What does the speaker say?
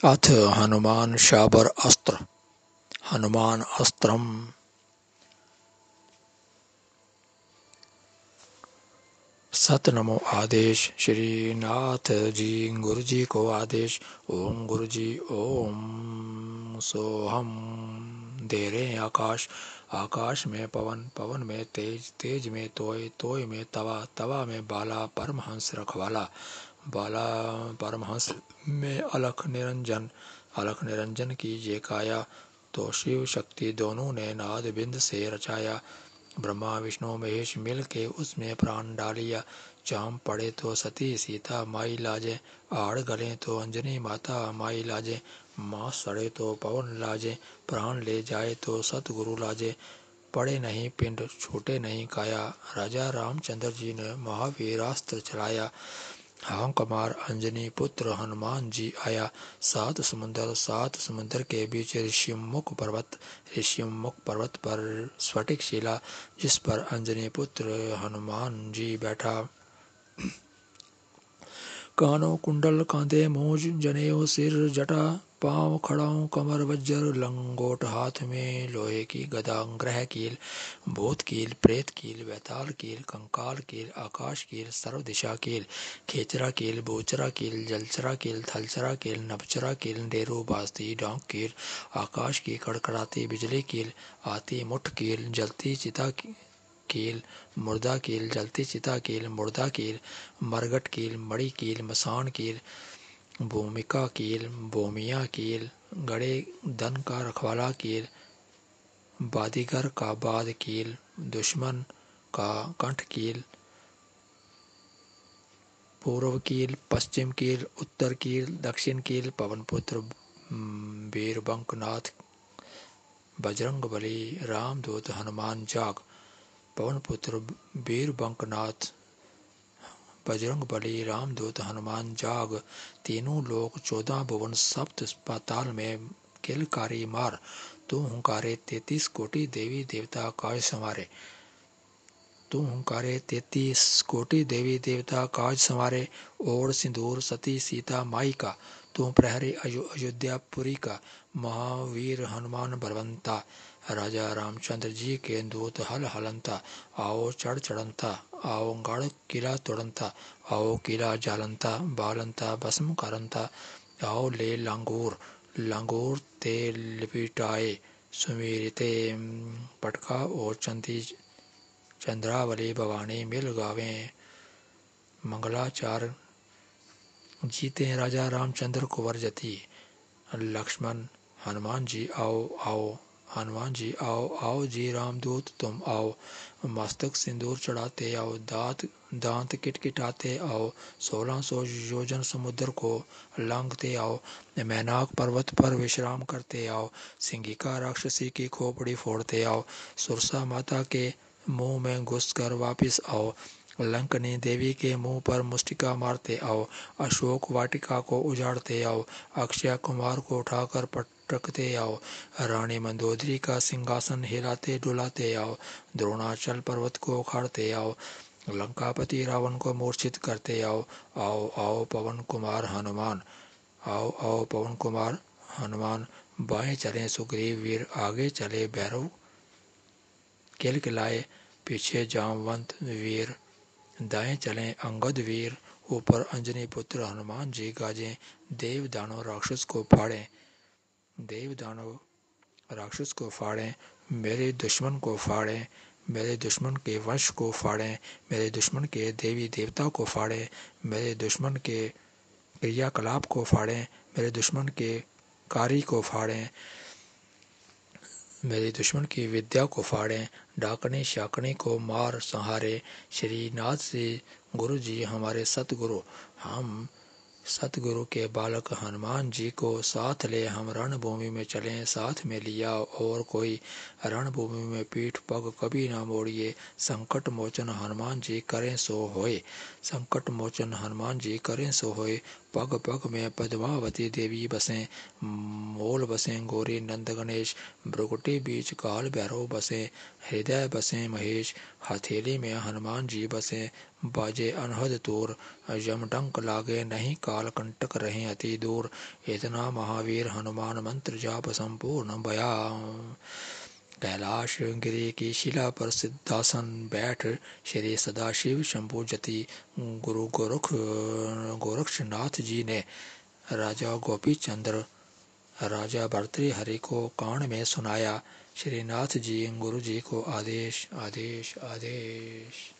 अथ हनुमान शाबर अस्त्र। हनुमान अस्त्रम। सत नमो आदेश। श्री नाथ जी गुरु जी को आदेश। ओम गुरु जी ओम सोहम। दे रहे आकाश, आकाश में पवन, पवन में तेज, तेज में तोय, तोय में तवा, तवा में बाला परमहंस रखवाला, बाला परमहंस में अलख निरंजन, अलख निरंजन की जे काया। तो शिव शक्ति दोनों ने नाद बिंद से रचाया। ब्रह्मा विष्णु महेश मिल के उसमें प्राण डालिया। चाम पड़े तो सती सीता माई लाजे, आड़ गले तो अंजनी माता माई लाजे, माँ सड़े तो पवन लाजे, प्राण ले जाए तो सतगुरु लाजे। पड़े नहीं पिंड छूटे नहीं काया, राजा रामचंद्र जी ने महावीरास्त्र चलाया। हांक मार अंजनी पुत्र हनुमान जी आया। सात समुद्र के बीच ऋषिमुख पर्वत, ऋषिमुख पर्वत पर स्फटिक शिला, जिस पर अंजनी पुत्र हनुमान जी बैठा। कानों कुंडल कांधे मूंज जनेऊ सिर जटा, पांव खड़ाऊं कमर वज्र लंगोट, हाथ में लोहे की गदा ग्रह कील, भूत कील प्रेत कील वैताल कील कंकाल कील आकाश कील सर्व दिशा कील, खेचरा कील बोचरा कील जलचरा कील थलचरा कील नभचरा कील डेरू बास्ती डांक कील, आकाश की कड़कड़ाती बिजली कील, आती मुठ कील जलती चिता कील, मुर्दा कील जलती चिता कील मुर्दा कील, मरगट कील मणि कील मसान कील, भूमिका कील भूमिया कील, गड़े धन का रखवाला कील, बादीगर का बाद कील, दुश्मन का कंठ कील, पूर्व कील पश्चिम कील उत्तर कील दक्षिण कील, पवनपुत्र वीरबंकनाथ बजरंग बली रामदूत हनुमान जाग। पवनपुत्र वीरबंकनाथ बजरंग बली रामदूत हनुमान जाग, तीनों लोक 14 भुवन सप्त पाताल में किलकारी मार, तू हुंकारे 33 कोटि देवी देवता काज संवारे, तू हुंकारे 33 कोटि देवी देवता काज संवारे, ओढ़ सिंदूर सती सीता माई का, तू प्रहरी अयोध्यापुरी का, महावीर हनुमान बलवंता, राजा रामचंद्र जी के दूत हल हलंता, आओ चढ़ चढ़ंता, आओ गढ़ किला तोड़ंता, आओ किला जालंता बालंता भस्म करंता, आओ ले लांगूर, लांगूर ते लिपिटाए, सुमीरिते पटका और चंदी चंद्रावली भवानी मिल गावें मंगलाचार, जीते राजा रामचंद्र कुंवर जती। लक्ष्मण हनुमान जी आओ आओ, हनुमान जी आओ आओ जी रामदूत तुम आओ, मस्तक सिंदूर चढ़ाते आओ, दांत दांत किटकिटाते आओ, 1600 योजन समुद्र को लांघते आओ, मैनाक पर्वत पर विश्राम करते आओ, सिंगिका राक्षसी की खोपड़ी फोड़ते आओ, सुरसा माता के मुंह में घुसकर वापिस आओ, लंकनी देवी के मुंह पर मुष्टिका मारते आओ, अशोक वाटिका को उजाड़ते आओ, अक्षय कुमार को उठाकर पटकते आओ, रानी मंदोदरी का सिंहासन हिलाते डुलाते आओ, द्रोणाचल पर्वत को उखाड़ते आओ, लंकापति रावण को मूर्छित करते आओ, आओ आओ पवन कुमार हनुमान, आओ आओ पवन कुमार हनुमान, बाएं चले सुग्रीव वीर आगे चले भैरव किलकिलाए, पीछे जामवंत वीर दाएं चलें अंगद वीर, ऊपर अंजनी पुत्र हनुमान जी गाजें, देव दानव राक्षस को फाड़ें, देव दानव राक्षस को फाड़ें, मेरे दुश्मन को फाड़ें, मेरे दुश्मन के वंश को फाड़ें, मेरे दुश्मन के देवी देवता को फाड़ें, मेरे दुश्मन के क्रियाकलाप को फाड़ें, मेरे दुश्मन के कार्य को फाड़ें, मेरे दुश्मन की विद्या को फाड़ें, डाकने शाकने को मार संहारे। श्रीनाथ से गुरु जी हमारे सतगुरु, हम सतगुरु के बालक हनुमान जी को साथ ले हम रणभूमि में चलें, साथ में लिया और कोई रणभूमि में पीठ पग कभी ना मोड़िए, संकट मोचन हनुमान जी करें सो होए, संकट मोचन हनुमान जी करें सो होए, पग पग में पद्मावती देवी बसें, मोल बसें गौरी नंद गणेश, भ्रुकुटी बीच काल भैरव बसें, हृदय बसें महेश, हथेली में हनुमान जी बसें, बाजे अनहद तूर, यमडंक लागे नहीं काल कंटक रहें अति दूर, इतना महावीर हनुमान मंत्र जाप संपूर्ण बया। कैलाश गिरी की शिला पर सिद्धासन बैठ श्री सदाशिव शंभु जति, गुरु गोरक्षनाथ जी ने राजा गोपी चंद्र राजा भर्तृहरि को कान में सुनाया। श्रीनाथ जी गुरु जी को आदेश आदेश आदेश।